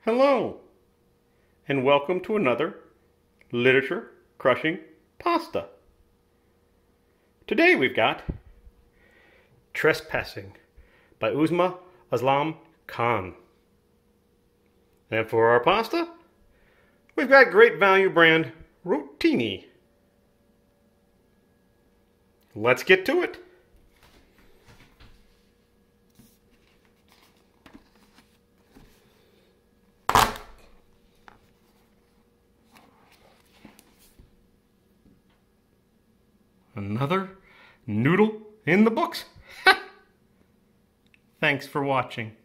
Hello, and welcome to another literature-crushing pasta. Today we've got Trespassing by Uzma Aslam Khan. And for our pasta, we've got great value brand Rotini. Let's get to it. Another noodle in the books. Thanks for watching.